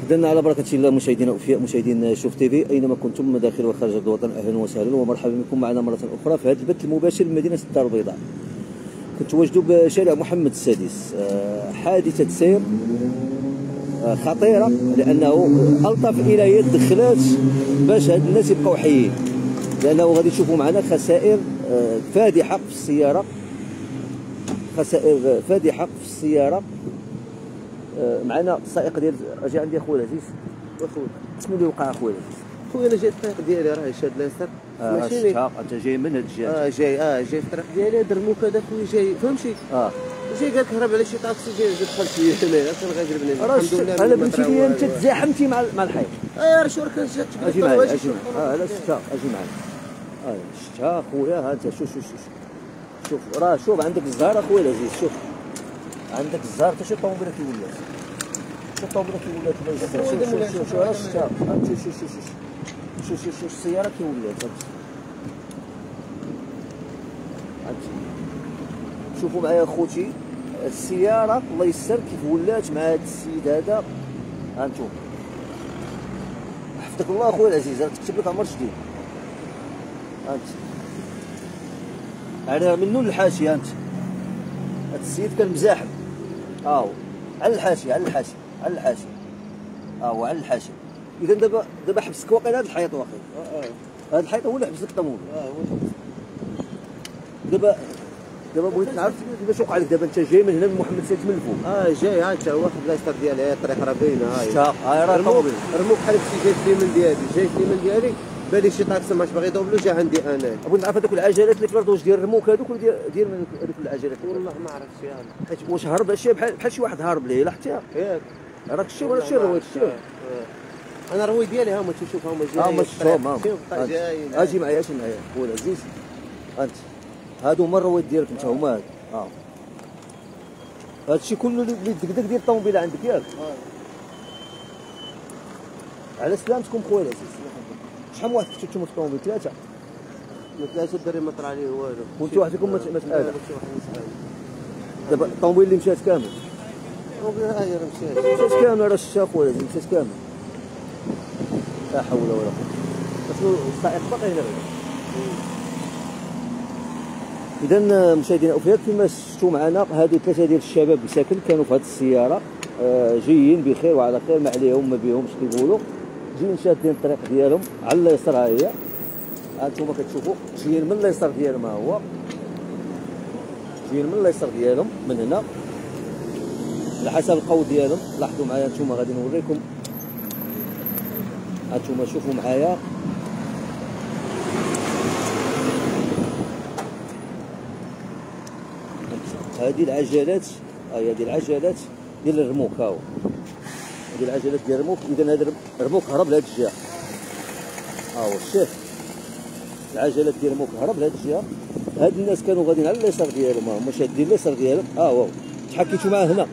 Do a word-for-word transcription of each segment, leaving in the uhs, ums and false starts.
إذن على بركة الله مشاهدينا وفياء مشاهدين شوف تيفي أينما كنتم داخل وخارج الوطن، أهلا وسهلا ومرحبا بكم معنا مرة أخرى في هذا البث المباشر من مدينة الدار البيضاء. كنتواجدوا بشارع محمد السادس، حادثة سير خطيرة لأنه ألطف إلى يد دخلات باش هاد الناس يبقاو حيين، لأنه غادي تشوفوا معنا خسائر فادحة في السيارة، خسائر فادحة في السيارة. معنا السائق ديال اجي عندي اخويا العزيز. اخويا شنو اللي وقع اخويا العزيز؟ خويا انا جاي الطريق ديالي راه شاد لاصق ماشي آه انت جاي من هاد الجهه؟ اه جاي اه جاي في الطريق ديالي درموك هذا خويا جاي فهمتي اه جاي قال كهرب على شي طاكسي جاي دخلت فيه هنايا كنغادر بنادم الحمد لله. انا بنتي لي انت تزاحمتي مع مع الحيط. اه راه شو كان جات اجي معايا اجي معايا اه لا شتا اجي معايا اه شتا خويا. ها انت شوف شوف شوف شوف راه شوف عندك الزهر اخويا العزيز، شوف عندك الزهر حتى شي طوموبيله كي ولات شوف الطوموبيله كي ولات شوف شوف شوف شوف راه شتا شوف شوف شوف شوف شوف شوف السياره كي ولات. شوفوا معايا خوتي السياره الله يسر كيف ولات مع هذا السيد هذا. ها انتم حفظك الله اخويا العزيز، راه تكتب لك عمر جديد. ها انت انا منو للحاشيه. انت هذا السيد كان مزاحم اه على الحاشيه على الحاشيه على الحاشيه اه على الحاشيه. اذا دابا دابا حبسك واقيلا هذا الحيط واقيلا اه اه هذا الحيط هو اللي حبس لك الطوموبيل. اه هو دابا دابا بغيت نعرف كيفاش وقع لك. دابا انت جاي من هنا من محمد السادس من الفوق. اه جاي ها انت واحد لايستر ديالي الطريق راه باينه. ها شتا ها راه الطوموبيل رموك بحال هكا جاي في اليمين ديالي جاي في اليمين ديالي بالي شي طاكسي ماش باغي يدوبلو جا عندي انا. بغيت نعرف هذوك العجلات اللي في الارض واش ديال الرموك هذوك ولا ديال ديال هذوك العجلات؟ والله ما عرفتش انا حيت واش هرب شي بحال بحال شي واحد هارب ليه لاحظتيها ياك راك شي ولا شي رويت شي. انا روي ديالي ها هما تشوف هما جاي ها هما شوف ها جايين. اجي معايا اجي معايا خويا العزيز. انت هادو هما الرويد ديالك انت هما هادو اه هادشي كله اللي دقدق ديال الطوموبيله عندك ياك. اه على سلامتكم خويا العزيز. شحال من واحد كنتو نتوما في الطوموبيل؟ ثلاثه ثلاثه الدراري ما طرا عليه والو كنتو وحدكم ما تسالش. لا شي واحد ما سال. دابا الطوموبيل اللي مشات كامل ها هي راه مشات مشات كامل راه شتا خويا العزيز مشات كامل. لا حول ولا قوه. شنو السائق باقي هنا غير. اذا مشاهدينا الاوفياء كما شفتوا معنا هادو ثلاثه ديال الشباب مساكن كانوا في هذه السياره آه جايين بخير وعلى خير ما عليهم ما بيهمش كيقولوا، جايين شادين الطريق ديالهم على اليسار. ها هي ها انتم كتشوفوا جايين من اليسار ديالهم. ها هو جايين من اليسار ديالهم من هنا على حسب القول ديالهم. لاحظوا معايا انتم غادي نوريكم. ها انتم شوفوا معايا هذه العجلات هي هذه العجلات ديال الرموك. ها هو هذه العجلات ديال الرموك. اذا هذا الرموك هرب لهذه الجهه. ها هو الشيخ العجلات ديال الرموك هرب لهذه الجهه. هاد الناس كانوا غاديين على اليسار ديالهم، هما شادين اليسار ديالهم. ها هو تحكيتوا معاه هنا.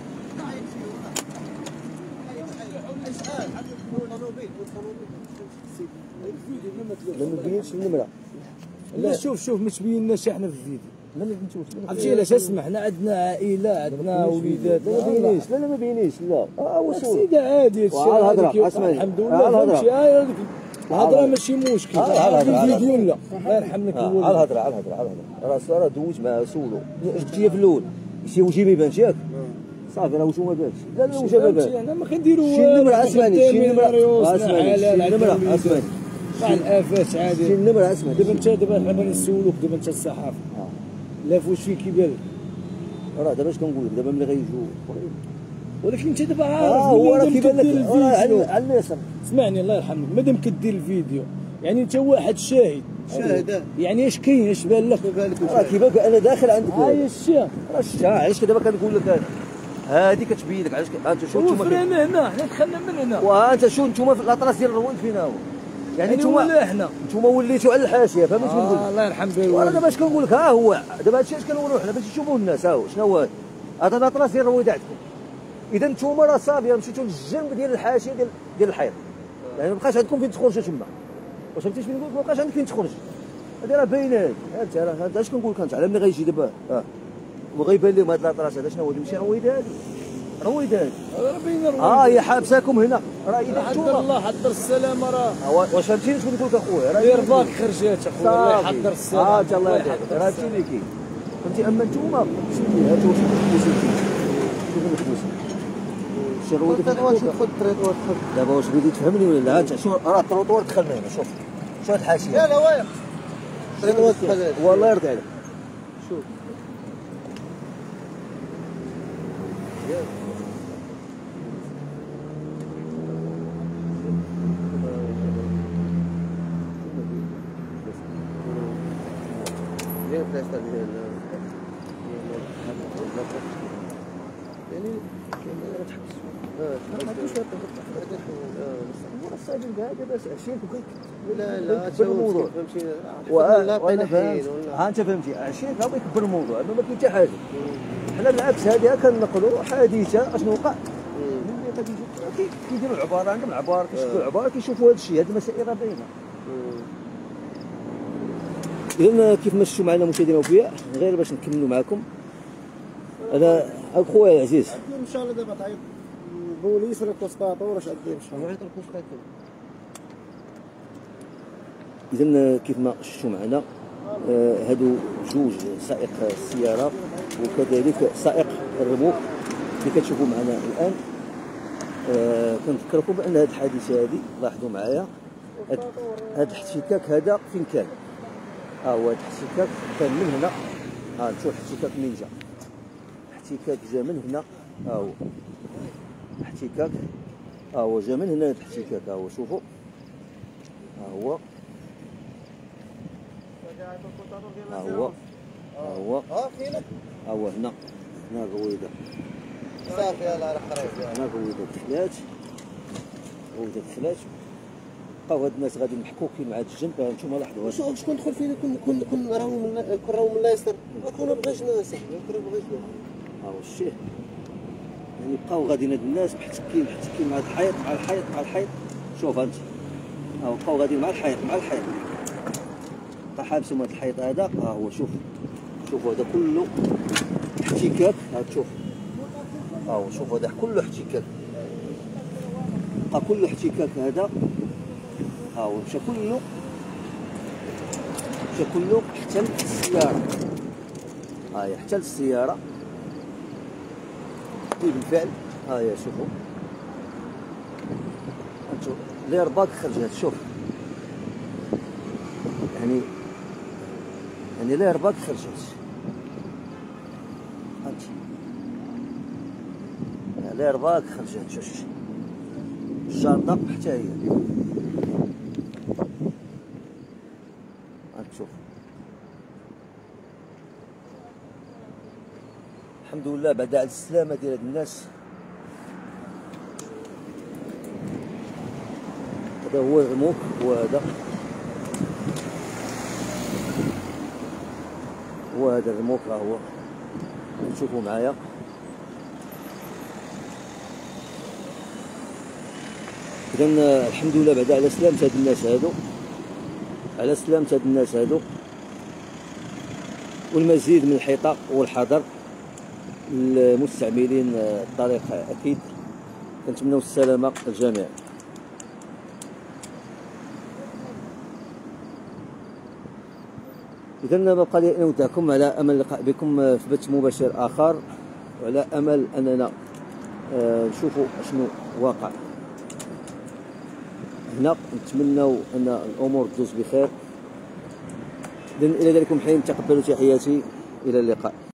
لا ما تبينش النمره. لا شوف شوف ما تبيناش احنا في الفيديو. لا ما بنتوش عرفتي علاش؟ اسمع حنا عندنا عائله عندنا وليدات. لا ما بينيش لا لا ما بينيش لا. اه هو سيدي عادي هادشي على الهضره. اسمعني الحمد لله فهمتي. ها الهضره ماشي مشكل. الفيديو لا الله يرحم لك الوالد. على الهضره على الهضره على الهضره. راه راه دوز معاه سولو. جبتيه في الاول شي وجهي ما يبانش ياك صافي. راه وجهه ما بانش. لا لا وجهه ما بانش. انا ما كنديروا شي نمره. اسمعني شي نمره. اسمعني شي نمره. اسمعني مع الافات عادي. شي نمره. اسمع دابا انت دابا حنا بغينا نسولوك دابا انت الصحافه لا فواش فين كيبان لك. راه دابا اش كنقول لك دابا ملي غيجيو ولكن انت دابا عارف اه هو راه كيبان لك راه على اليسار. اسمعني الله يرحمك مادام كدير الفيديو يعني انت واحد شاهد شاهد يعني اش كاين اش بان لك؟ راه كيبان لك انا داخل عندك. ها هي الشاه راه الشاه. علاش دابا كنقول لك هذه كتبين لك. علاش انت شو نتوما فرينا هنا حنا دخلنا من هنا. وها انت شو نتوما في الاطراس ديال الرويد فينا هو يعني نتوما ولا حنا نتوما وليتوا على الحاشيه. فهمت شنو نقول لك؟ الله يرحم بها. وانا دابا اش كنقول لك ها هو دابا هادشي اش كنوريو حنا باش يشوفوا الناس. ها هو شنو هو هذا الاطراس ديال الرويد عندكم. اذا نتوما راه صافي مشيتوا للجنب ديال الحاشيه ديال ديال الحيط يعني ما بقاش عندكم فين تخرجوا تما. واش فهمتي شنو نقول لك؟ ما بقاش عندك فين تخرج. هذه راه باينه. هذه انت راه اش كنقول لك انت على ملي غيجي دابا اه وغيبان لهم هاد الاطراس هذا شنو هو اللي مشي رويد هادي. رويدات راه باين اه هي حابساكم هنا راه اذا حضر نتوما الله حضر السلامه راه واش فهمتيني شكون نقول لك اخويا راه دير باك خرجات اخويا الله صافي. يحضر السلامه اه تا الله الله يهديك يحضر راه هادشي السلامة. اللي كاين فهمتي. اما نتوما سيدي هاتوا واش محبوسين فيه شوفوا محبوسين شي رويدات واش محبوسة. تدخل الطريق وتدخل دابا واش بغيتي تفهمني ولا لا؟ هانت شوف راه التروطوار دخلنا هنا شوف شوف هاد الحاشيه لا لا واقف الطريق وتدخل والله يرضي عليك شوف ديال بلاصه ديال يعني راه تحبس اه ما عندوش هو الصايبين كاع دابا عشيت وكيك لا لا كبر الموضوع. فهمتي وانا بقينا فهمت حين ولا ها انت فهمتي عشيت هو يكبر الموضوع اما ما كاين حتى حاجه. حنا بالعكس هذه كنقلوا حادثه اشنو وقع ملي غادي يجيو كيديروا العباره عندهم العبار كيشوفوا العبار كيشوفوا هذا الشيء. هذه المسائل راه باينه. اذا كيف ما شفتوا معنا مشاهدينا الاوفياء غير باش نكملوا معكم انا اخويا العزيز ان شاء الله دابا تعيط البوليس ولا الكونسطاتور واش غادير ان شاء الله. يعيط الكونسطاتور. اذا كيف ما شفتوا معنا آه هادو جوج سائق السياره وكذلك سائق الرموك اللي كتشوفوا معنا الان. آه كنذكركم بان هذه الحادثه هذه لاحظوا معايا هذا الاحتكاك هذا فين كان. ها هو هذا الاحتكاك كان من هنا. ها نشوف الاحتكاك منين جا. الاحتكاك جا من هنا. ها هو الاحتكاك ها هو جا من هنا. هذا الاحتكاك ها هو شوفوا ها هو ها هو ها هو ها فينك ها هو هنا هنا الرويده. صافي يلاه راه قريب. هنا الرويده دخلات الرويده دخلات بقاو هاد الناس غادي محكوكين مع هاد الجنب. ها نتوما لاحظوا واش شكون دخل فينا كون كون كون راهو من كون راهو من اليسار كون بغينا صاحبي كون بغينا. ها هو الشيء يعني بقاو غاديين هاد الناس محتكين محتكين مع هاد الحيط مع الحيط مع الحيط. شوف انت ها هو بقاو غاديين مع الحيط مع الحيط بقى حابسهم هاد الحيط هذا. ها هو شوف شوفوا هذا كله احتكاك. ها تشوف ها هو شوف هذا كله احتكاك بقى كله احتكاك هذا. ها هو مشى كله مشى كله حتى للسيارة. ها هي حتى للسيارة بالفعل. ها هي شوفوا انتو ليرباك خرجت. شوف يعني يعني ليرباك خرجت. انت ليرباك خرجت. شوف الجانطة حتى هي شوف. الحمد لله بعد على السلامة ديال هاد الناس. هذا هو الرموك وهذا وهذا الرموك ها هو تشوفوا معايا. اذا الحمد لله بعد على سلامة هاد الناس هادو على سلامة هاد الناس هادو والمزيد من الحيطة والحذر للمستعملين الطريق. اكيد كنتمنوا السلامة للجميع. اذا ما بقى لي ان اودعكم على امل اللقاء بكم في بث مباشر اخر وعلى امل اننا نشوفوا شنو واقع هنا. نتمنوا ان الامور تدوز بخير. اذا الى ذلك الحين تقبلوا تحياتي الى اللقاء.